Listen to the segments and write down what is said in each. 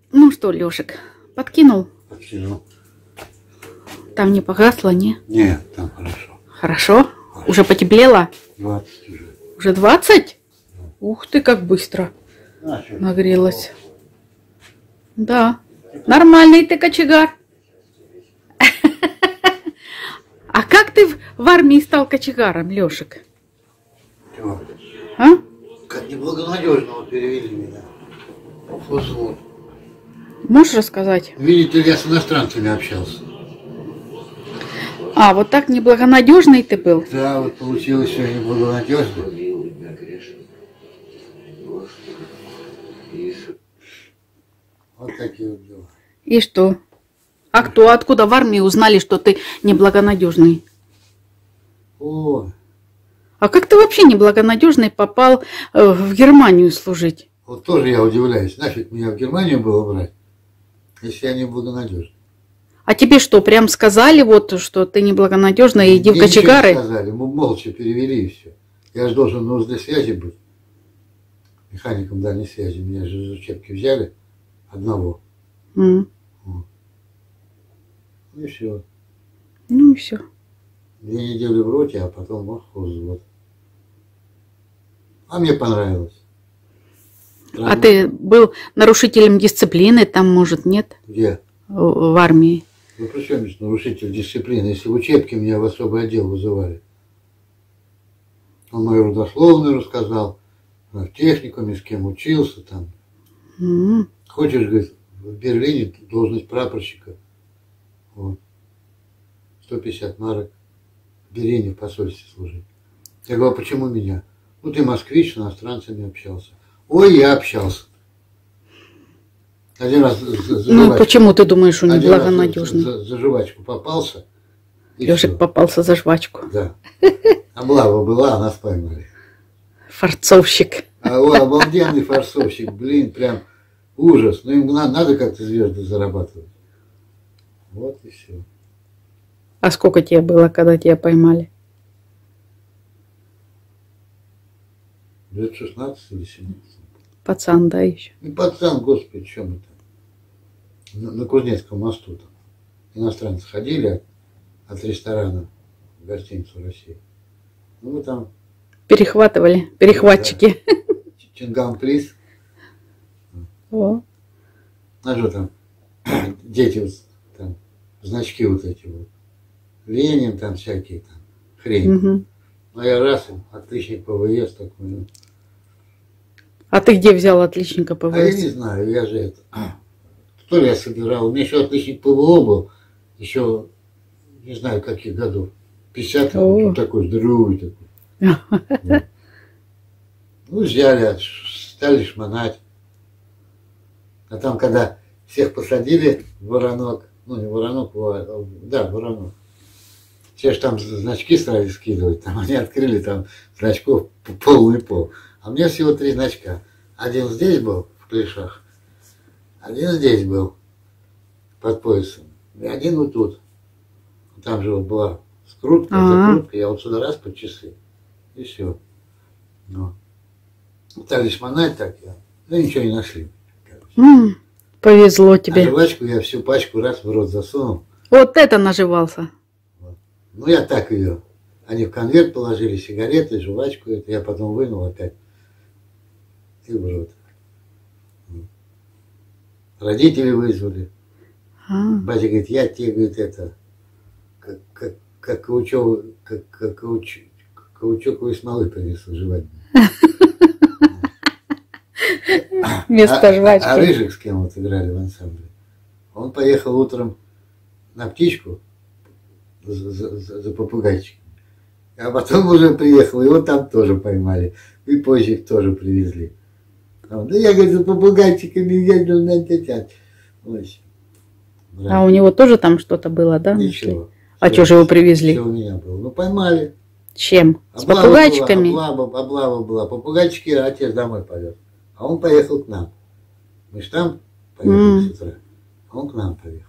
Ну что, Лешек, подкинул? Подкинул. Там не погасло, не? Нет, там хорошо. Хорошо? Уже потеплело? 20 уже. Уже 20? Ух ты, как быстро А, что? нагрелась. Да, нормальный ты кочегар. А как ты в армии стал кочегаром, Лешек? Чего? А? Как неблагонадежного перевели меня. Фузвод. Можешь рассказать? Видите, я с иностранцами общался. А, вот так неблагонадежный ты был? Да, вот получилось все неблагонадежно. Вот такие вот дела. И что? А кто, откуда в армии узнали, что ты неблагонадежный? О, А как ты вообще неблагонадежный попал в Германию служить? вот тоже я удивляюсь. Нафиг меня в Германию было брать, если я неблагонадежный. А тебе что, прям сказали, вот, что ты неблагонадежный, иди в Мне ничего кочегары? не сказали, мы молча перевели и все. Я же должен на узле связи быть. Механиком дальней связи. Меня же из учебки взяли одного. М. Ну и все. Ну и все. 2 недели в роте, а потом взвод. А мне понравилось. А ты был нарушителем дисциплины, там, может, нет? Где? В армии. Ну при чем здесь нарушитель дисциплины, если в учебке меня в особый отдел вызывали? Он мою родословную рассказал, в техникуме с кем учился там. М. Хочешь, говорит, в Берлине должность прапорщика. Вот. 150 марок. В Берлине в посольстве служить. Я говорю, а почему меня? Ну ты москвич, с иностранцами общался. Ой, я общался. Один раз за Ну, жвачку. почему ты думаешь, он Один раз неблагонадежный? за жвачку попался. и Лешек всё. попался за жвачку. Да. Облава была, а нас поймали. Форцовщик. А о, обалденный форцовщик, блин, прям ужас. Ну им надо как-то звезды зарабатывать. Вот и все. А сколько тебе было, когда тебя поймали? Лет 16 или 17. Пацан, да, еще? Ну, пацан, господи, чем это? На Кузнецком мосту там. Иностранцы ходили от ресторана в гостиницу России. Ну, мы там Перехватывали, перехватчики. Чингам приз. О. А что там? Дети вот, там, значки вот эти вот. Ленин там всякие там. Хрень. Мгм. Ну, я раз, отличник ПВС такой. Ну. А ты где взял отличника А я не ПВС? знаю, я же это... Что ли я собирал? У меня еще отличник ПВО был. Еще, не знаю, каких годов. 50 О. такой здоровый такой. Вот. Ну, взяли, стали шмонать. А там, когда всех посадили в воронок, ну, не воронок, да, воронок. Все же там значки стали скидывать, там они открыли там значков полный пол. А у меня всего 3 значка. Один здесь был, в клешах, один здесь был, под поясом, и один вот тут. Там же вот была скрутка, закрутка, я вот сюда раз по часы, и все. Ну. Стали шмонать так, ну ничего не нашли. Повезло А тебе. жвачку я всю пачку раз в рот засунул. Вот это наживался. Ну, я так ее. Они в конверт положили сигареты, жвачку, это я потом вынул опять. И в рот. Родители вызвали. Батя говорит, я тебе, говорит, это, как каучуковой смолы принесу жевать. Вместо жвачки. А Рыжик, с кем вот играли в ансамбле, он поехал утром на птичку за попугайчиком. А потом уже приехал, его там тоже поймали. И позже их тоже привезли. Да я, говорю, за попугайчиками ездил на тетят. А у него тоже там что-то было, да? Ничего. А что же его привезли? Все у меня было. Ну, поймали. Чем? С Облава попугайчиками? Облава была. Попугайчики отец домой повез. А он поехал к нам. Мы же там поехали с утра. А он к нам поехал.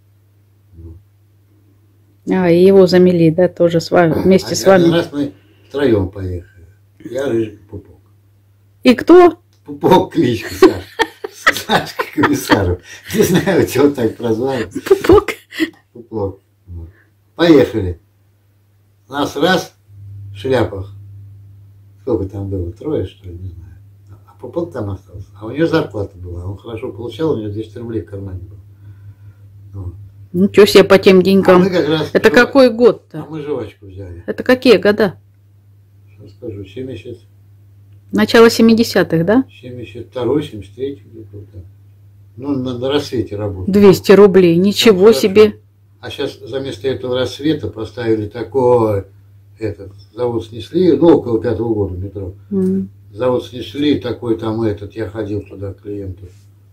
А, и его замели, да, тоже с вами, вместе с Один вами. раз мы втроем поехали. Я, Рыжик, Пупок. И кто? Пупок кличка, Сашка. Сашка Комиссаров. Не знаю, чего так прозвали. Пупок. Пупок. Вот. Поехали. Нас раз в шляпах. Сколько там было? Трое, что ли? Не знаю. А Пупок там остался. А у нее зарплата была. Он хорошо получал, у него 200 рублей в кармане было. Вот. Ничего себе по тем деньгам. Это какой А год-то? мы жвачку взяли. Это какие года? Сейчас скажу, 70, Начало 70-х, да? 72, 73 где-то вот так. Ну, на рассвете работал. 200 рублей. Ничего хорошо. себе. А сейчас за место этого рассвета поставили такой, завод снесли, ну, около 5-го года метро. М. Завод снесли, такой там я ходил туда к клиенту.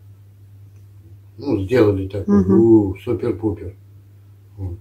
Ну, сделали такой, супер-пупер. Вот.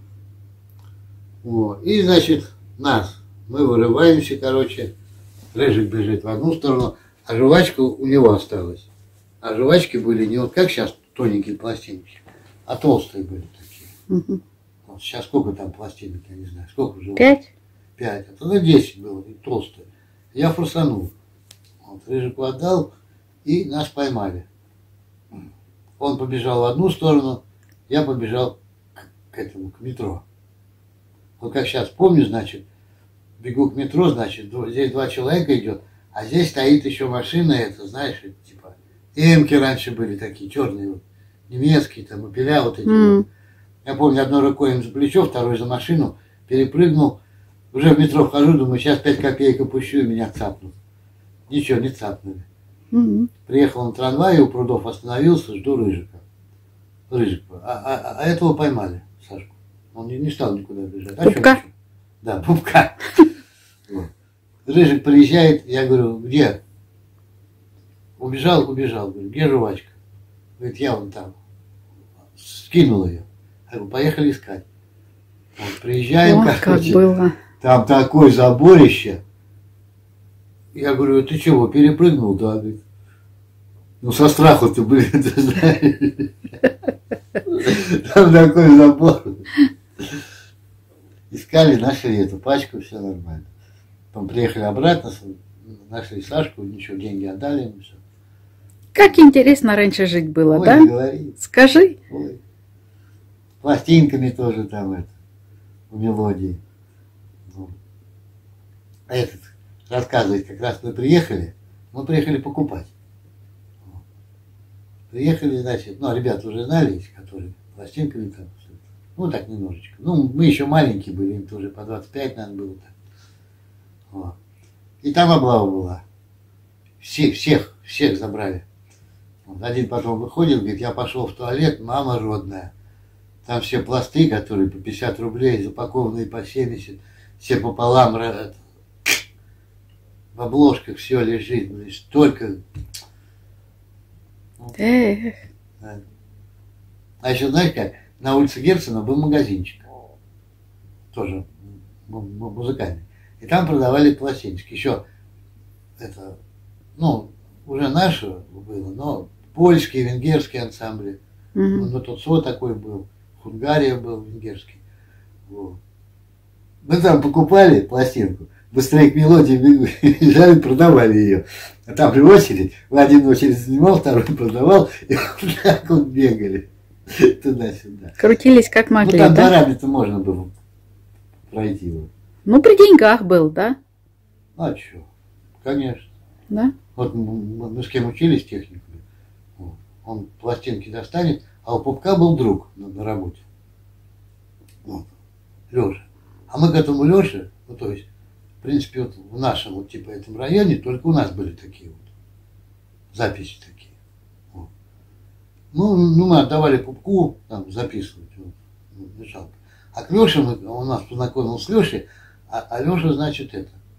Вот. И, значит, мы вырываемся, короче, Рыжик бежит в одну сторону, а жвачка у него осталась. А жвачки были не вот как сейчас тоненькие пластинки, а толстые были такие. Мгм. Вот сейчас сколько там пластинок, я не знаю, сколько жвачек? 5? 5, а тогда 10 было, и толстые. Я форсанул. Вот, Рыжику отдал, и нас поймали. Он побежал в одну сторону, я побежал к метро. Вот как сейчас помню, значит, бегу к метро, значит, здесь 2 человека идет, а здесь стоит еще машина, знаешь, типа, эмки раньше были такие, черные, вот, немецкие, там, опеля вот эти. Вот. Я помню, одной рукой им за плечо, второй за машину, перепрыгнул, уже в метро вхожу, думаю, сейчас 5 копеек опущу, и меня цапнут. Ничего, не цапнули. Приехал на трамвае, у прудов остановился, жду Рыжика. А этого поймали, Сашку. Он не стал никуда бежать. Пупка? Да, Пупка. Вот. Рыжик приезжает, я говорю, где? Убежал. Говорю, где жвачка? Говорит, я вон там. Скинул ее. Я говорю, поехали искать. Вот, приезжаем, Вот как было. там такое заборище. Я говорю, ты чего, перепрыгнул? Да, говорит. Ну, со страху-то, блин, ты знаешь. Там такой забор. Искали, нашли эту пачку, все нормально. Потом приехали обратно, нашли Сашку, ничего, деньги отдали ему, все. Как интересно раньше жить было, Ой, да? не говори. Скажи. Ой. Пластинками тоже там у мелодии. Ну. А этот рассказывает, как раз мы приехали покупать. Приехали, значит, ребята уже знали, которые пластинками там, ну так немножечко. Ну, мы еще маленькие были, им тоже по 25 надо было так. Вот. И там облава была. Всех забрали. Вот. Один потом выходит, говорит, я пошел в туалет, мама родная. Там все пласты, которые по 50 рублей, запакованные по 70, все пополам, в обложках все лежит, столько. Эх. А еще, знаешь как, на улице Герцена был магазинчик, тоже музыкальный. И там продавали пластиночки. Еще уже наше было, но польские, венгерские ансамбли. Ну, тут свой такой был, Хунгария был венгерский. Вот. Мы там покупали пластинку, быстрее к мелодии бежали, продавали ее. А там же очередь, один очередь занимал, второй продавал, и вот так вот бегали туда-сюда. Крутились как могли, там да? дворами-то можно было пройти. Вот. Ну, при деньгах был, да? А что? Конечно. Да? Вот мы с кем учились техниками, вот. Он пластинки достанет, а у Пупка был друг на работе. Вот. Леша. А мы к этому Леше, ну то есть, в принципе, вот в нашем вот типа этом районе только у нас были такие вот записи такие. Вот. Ну, мы отдавали Пупку там записывать, вот, жалко. А к Леше он нас познакомил с Лешей, а Леша, значит,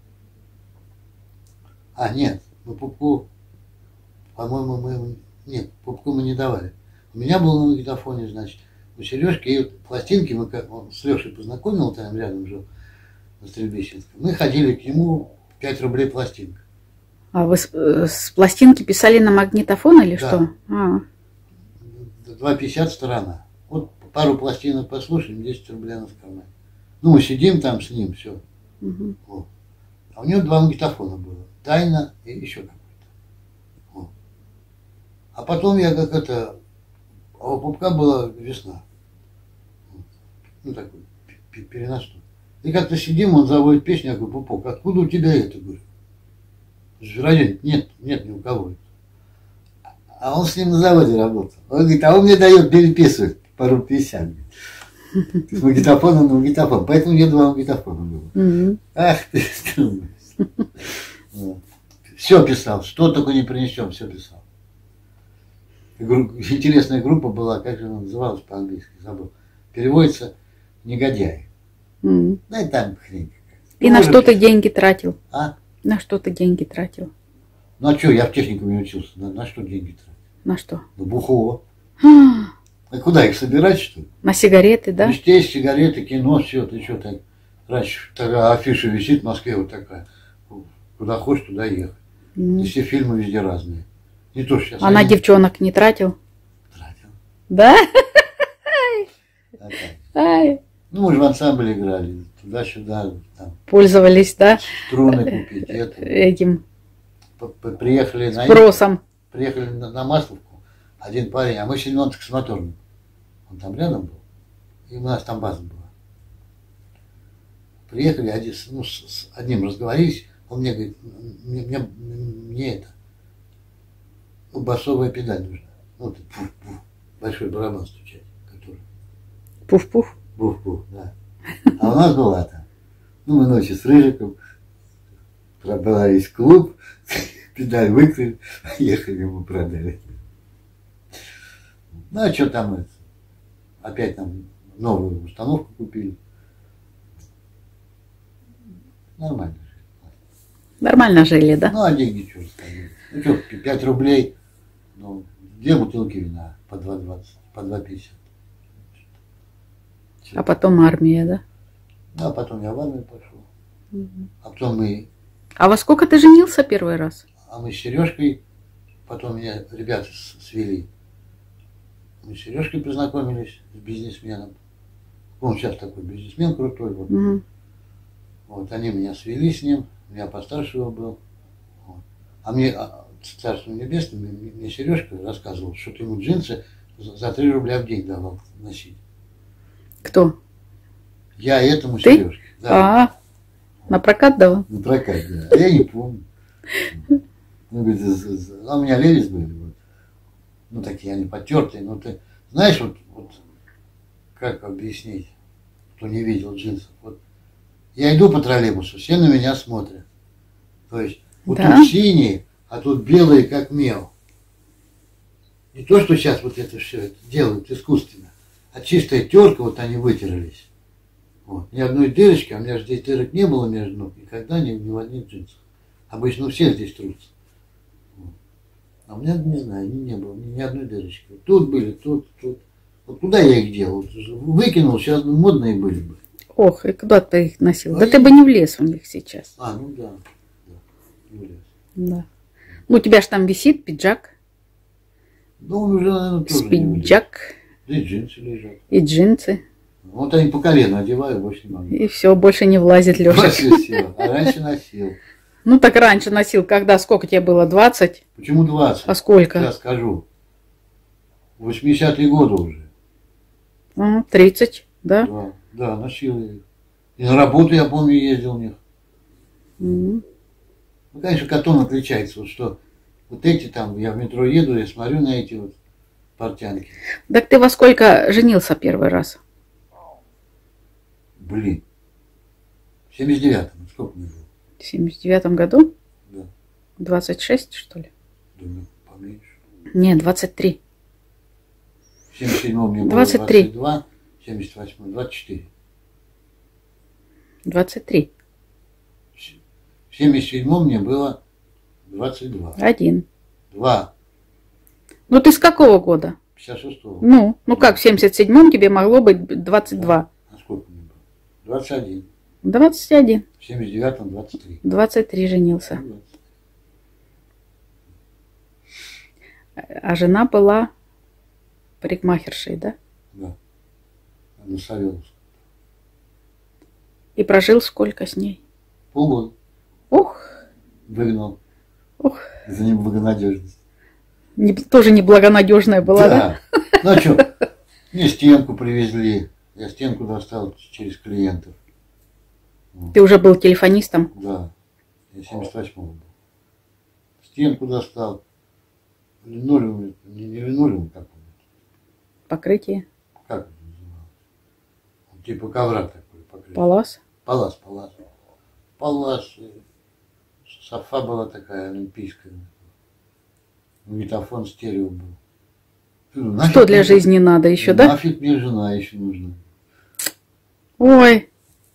нет, мы Пупку, по-моему, нет, Пупку мы не давали. У меня был на магнитофоне, значит, у Сережки, и пластинки, он с Лешей познакомил, там рядом жил, на Стрельбищенском. Мы ходили к нему, 5 рублей пластинка. А вы с пластинки писали на магнитофон или Да. что? А. 2,50 сторона. Вот пару пластинок послушаем, 10 рублей на в кармане. Ну, мы сидим там с ним, все. Угу. Вот. А у него 2 магнитофона было. Тайна и еще какой-то. Вот. А потом я как это, а у пупка была весна. Ну такой переносной. И как-то сидим, он заводит песню, я говорю, Пупок, откуда у тебя это? Говорю, в районе нет ни у кого это. А он с ним на заводе работал. Он говорит, а он мне дает переписывать по рубль 50. С магнитофона на магнитофон. Поэтому я 2 магнитофона было. Ах ты, все писал, что только не принесем, все писал. Интересная группа была, как же она называлась по-английски, забыл. Переводится «негодяй». Да и там хрень какая-то. И на что ты деньги тратил? А? На что ты деньги тратил? Ну а что, я в техникуме учился. На что деньги тратил? На что? На бухло. А куда их собирать, что ли? На сигареты, да? Везде сигареты, кино, все, ты что так. Раньше такая афиша висит в Москве вот такая. Куда хочешь, туда ехать. И все фильмы везде разные. Не то, что сейчас. А на девчонок не тратил? Тратил. Да? А так. Ай. Ну, мы же в ансамбле играли, туда-сюда, там, Пользовались, да? струны купить, это. Этим Приехали на спросом. приехали на Масловку, один парень, а мы с Семеном Таксомоторным. Он там рядом был, и у нас там база была. Приехали, с одним разговорились, он мне говорит, мне это, басовая педаль нужна. Вот большой барабан стучать, который. Пуф-пуф. Бух-бух, да. А у нас была там. Ну, мы ночью с Рыжиком пробрались в клуб, педаль выкрыли, ехали, ему продали. Ну, а что там это? Опять там новую установку купили. Нормально жили. Нормально жили, да? Ну, а деньги что расходили? Ну, что, 5 рублей, ну, 2 бутылки вина по 2,20, по 2,50. А потом армия, да? Ну, а потом я в армию пошел. А потом А во сколько ты женился первый раз? мы с Сережкой, потом меня ребята свели. Мы с Сережкой познакомились с бизнесменом. Он сейчас такой бизнесмен крутой. Вот. Вот они меня свели с ним, я постарше его был. Вот. А мне, Царство Небесное, мне Сережка рассказывал, что ты ему джинсы за 3 рубля в день давал носить. Кто? Я этому Ты? Сережке. Да. На прокат давал? На прокат, да. А я не помню. Ну, говорит, а у меня левис были. Вот. Ну, такие они потертые. Ну, ты знаешь, вот как объяснить, кто не видел джинсов. Вот я иду по троллейбусу, все на меня смотрят. То есть вот Да? тут синие, а тут белые, как мел. Не то, что сейчас вот это все это делают искусственно, а чистая терка, вот они вытерлись. Вот. Ни одной дырочки, а у меня же здесь дырок не было между ног, никогда ни в одних джинсах. Обычно все здесь трутся. Вот. А у меня, не знаю, не было ни одной дырочки. Вот тут были, тут. Вот куда я их делал? Вот, выкинул, сейчас модные были бы. Ох, и куда ты их носил? А Да я- ты бы не влез в них сейчас. А, ну да. Не влез. Да. Ну, у тебя же там висит пиджак. Ну, он уже, наверное, тоже не влез. Пиджак Да и джинсы лежат. и джинсы. Вот они по колено одеваю, больше не могу. И все, больше не влазит, Леша. Больше всего. А раньше носил. Ну, так раньше носил, когда? Сколько тебе было? 20? Почему 20? А сколько? Сейчас скажу. 80-е годы уже. 30, да? Да, носил я их. И на работу, я помню, ездил в них. Ну, конечно, Катон отличается. Вот что вот эти там, я в метро еду, я смотрю на эти вот портянки. Так ты во сколько женился первый раз? Блин. В 79-м. Сколько мне было? В 79 году? Да. 26, что ли? Думаю, поменьше. Не, 23. В 77-м мне было 23. 22, в 78-м 24. 23. В 77-м мне было 22. 1. 2. Ну, ты с какого года? 56-го. Ну как, в 77-м тебе могло быть 22. А сколько мне было? 21. 21. В 79-м 23. 23 женился. 20. А жена была парикмахершей, да? Да. На Савеловск. И прожил сколько с ней? Полгода. Ух, Выгнал. ух. За неблагонадежность. Тоже неблагонадежная была, да? Ну а что, мне стенку привезли. Я стенку достал через клиентов. Ты уже был телефонистом? Да, я 78-го был. Стенку достал. Линолеум, не линолеум какой-то. Покрытие? Как это называлось? Типа ковра такой покрытие. Палас? Палас. Палас. Софа была такая олимпийская. Магнитофон стерео был. Что для жизни надо еще, да? Нафиг мне жена еще нужна. Ой.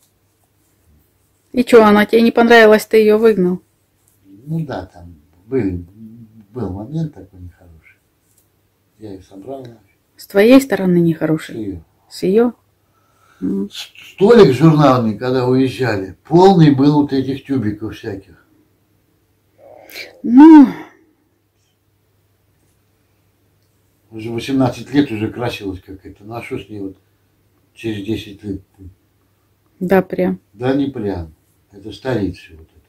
И что, она тебе не понравилась, ты ее выгнал? Ну да, там был момент такой нехороший. Я их собрал нафиг. С твоей стороны нехороший? С ее? Столик журнальный, когда уезжали, полный был вот этих тюбиков всяких. Ну... Уже 18 лет уже красилась какая-то. Ну а что с ней вот через 10 лет? Да, прям. Да не прям. Это старит все вот это.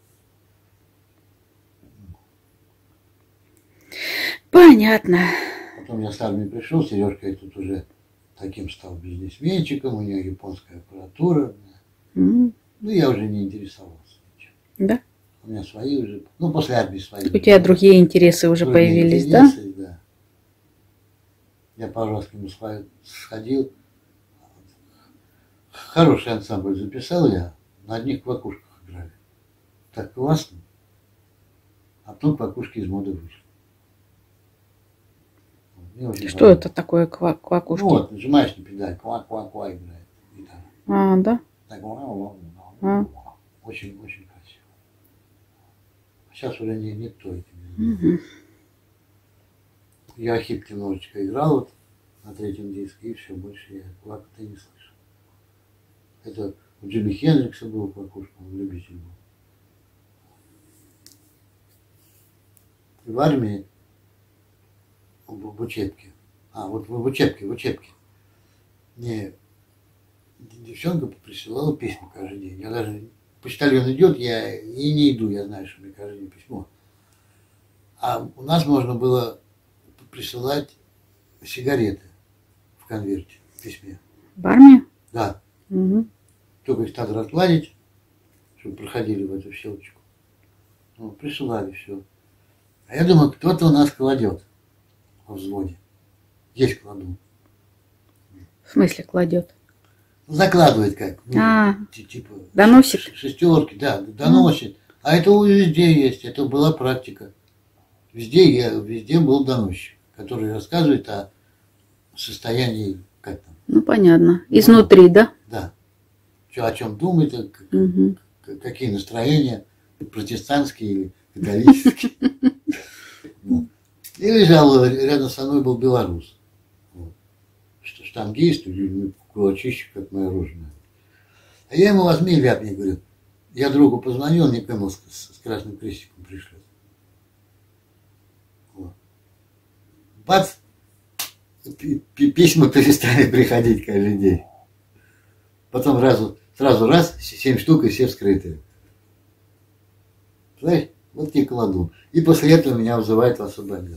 Понятно. Потом я с армии пришел, Сережка я тут уже таким стал бизнесменчиком, у нее японская аппаратура. Ну я уже не интересовался ничем. Да? У меня свои уже, ну после армии свои. У тебя другие интересы уже появились, интересы, да? Я по Роскому сходил. Хороший ансамбль записал я. На одних квакушках играли. Так классно. А потом квакушки из моды вышли. Что это такое квакушки? Ну вот, нажимаешь на педаль, ква-ква-ква играет гитара. А, да? Так, очень красиво. Сейчас уже никто этим Я хип немножечко играл вот на третьем диске, и все, больше я квака-то не слышал. Это у Джимми Хендрикса был квакушка, он любитель был. И в армии, в учебке, вот в учебке, мне девчонка присылала письма каждый день. Я даже, почтальон идет, я и не иду, я знаю, что мне каждый день письмо. А у нас можно было присылать сигареты в конверте, в письме. В армию? Да. Угу. Только их надо разгладить, чтобы проходили в эту щелочку. Ну, присылали все. А я думаю, кто-то у нас кладет во взводе. Есть кладу. В смысле кладет? Закладывает как. Ну, типа доносит? Шестерки, да, доносит. А это везде есть, это была практика. Везде был доносчик, который рассказывает о состоянии, как там. Ну, понятно. Изнутри, да? Да. О чем думает, какие настроения, протестантские или католические. И лежал, рядом со мной был белорус. Штангист, кулачище, как моя рожная. А я ему возьми и ляпни, говорю. Я другу позвонил, он мне поймал, с красным крестиком пришлет. Вот. Бац! Письма перестали приходить каждый день. Потом сразу раз, 7 штук, и все вскрытые. Знаешь, вот тебе кладу. И после этого меня вызывают в особый отдел.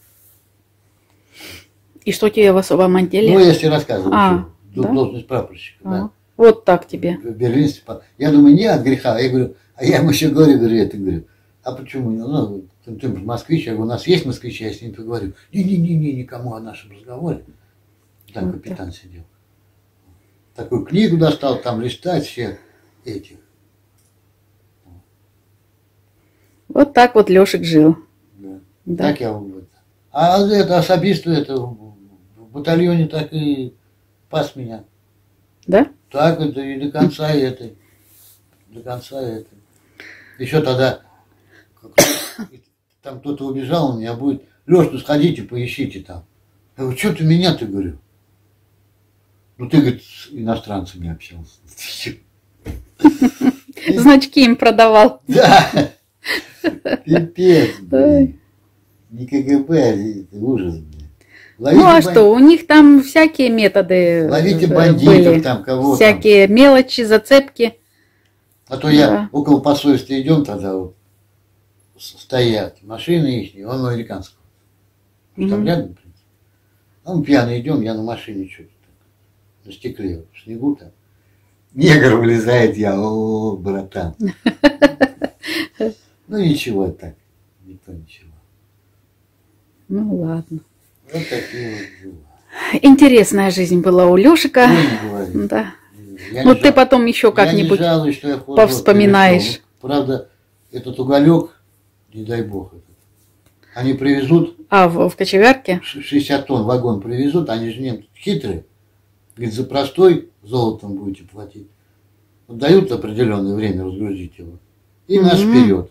И что тебе в особом отделе? Ну, я тебе рассказывал. Да? Должность прапорщика. Да. Вот так тебе. В Берлинстве. Я думаю, не от греха. Я говорю, а я ему еще говорю, а почему? Ну, ты москвич, я говорю, у нас есть москвичи, я с ним поговорю. Не, никому о нашем разговоре. Там вот капитан так сидел. Такую книгу достал, там листать все эти. Вот так вот Лешек жил. Да. Так я вот. А это особисто это в батальоне так и пас меня. Да? Так это и до конца этой. Еще тогда там кто-то убежал, у меня будет, Леш, ну сходите, поищите там. Я говорю, что ты меня-то, говорю? Ну ты, говорит, с иностранцами общался. Значки им продавал. Да. Пипец, блин. Не КГБ, это ужас, блин. Ну а что, у них там всякие методы. Ловите бандитов, там кого-то. Всякие мелочи, зацепки. А то я около посольства идем тогда вот. Стоят машины их, он американского. Там рядом, в принципе. А мы пьяные идем, я на машине что-то на стекле, в снегу там. Негр вылезает, я, о, братан. Ну ничего так, никто ничего. Ну ладно. Вот такие вот дела. Интересная жизнь была у Лешика. Не говори. Да. Я Ну не ты жал- потом еще я не как-нибудь жалуюсь, что я хлопок повспоминаешь. перешел. Ну, правда, этот уголек, не дай бог, они привезут, в кочегарке? 60 тонн вагон привезут, они же немцы хитрые. Говорит, за простой золотом будете платить. Вот дают определенное время разгрузить его. И нас вперед.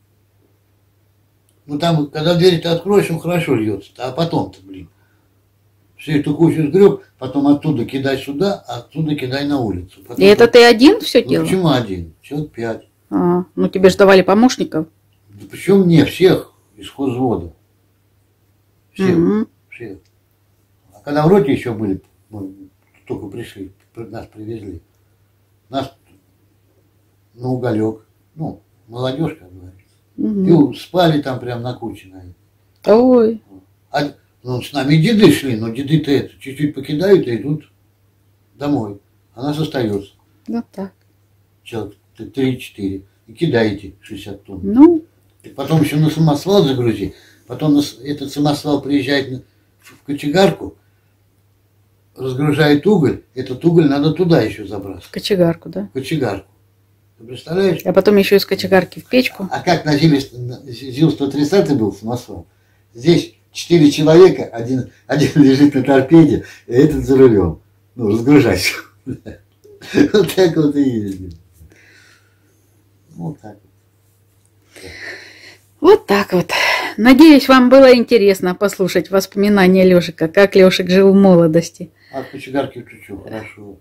Ну там, когда дверь ты откроешь, он хорошо льется. А потом-то, блин. Всю эту кучу сгреб, потом оттуда кидай сюда, а оттуда кидай на улицу. Потом И это ты один все Ну, делал? почему один? Человек 5. Ну тебе же давали помощников. Да причем мне всех из хозвода. Всех. Всех. А когда в роте еще были, мы только пришли, нас привезли. Нас на уголек. Ну, молодежь, как говорится. И спали там прям на куче. Наверное. Ой. Ну, с нами деды шли, но деды-то это чуть-чуть покидают и идут домой. А нас остается. Вот так. Человек 3-4. И кидаете 60 тонн. Ну, И потом еще на самосвал загрузи. Потом этот самосвал приезжает в кочегарку, разгружает уголь. Этот уголь надо туда еще забрасывать. в кочегарку, да? В кочегарку. Ты представляешь? А потом еще из кочегарки в печку. А как на ЗИЛ-130 был самосвал? Здесь 4 человека, один лежит на торпеде, а этот за рулем. Ну, разгружать. Вот так вот и ездим. Вот так вот. Вот так вот. Надеюсь, вам было интересно послушать воспоминания Лешика, как Лешик жил в молодости. А в кочегарке чуть-чуть хорошо.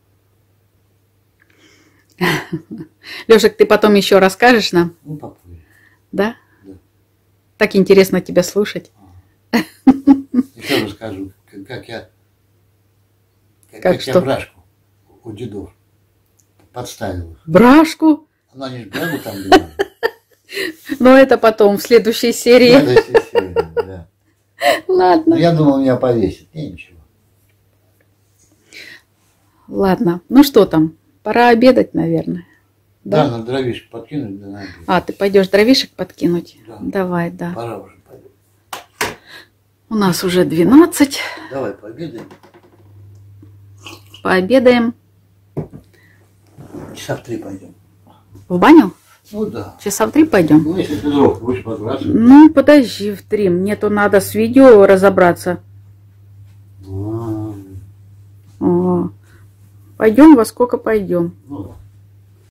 Лешик, ты потом еще расскажешь нам? Ну, попозже. Да? Да. Так интересно тебя слушать. Еще расскажу, как я что? брашку у дедов подставил их. Брашку? Ну, они же брагу там делали. Но это потом, в следующей серии. Следующая серия, да. Но Ладно. я думал, меня повесит. Не, ничего. Ладно. Ну что там? Пора обедать, наверное. Да, надо дровишек подкинуть, да надо. А, ты пойдешь дровишек подкинуть? Да. Давай, да. Пора уже пойдем. У нас уже 12. Давай пообедаем. Пообедаем. Часа в 3 пойдем. В баню? Ну да. Часа в 3 пойдем? Ну, если ты дров будешь подбрасывать. Ну, подожди, в 3. Мне-то надо с видео разобраться. Пойдем, во сколько пойдем. Ну,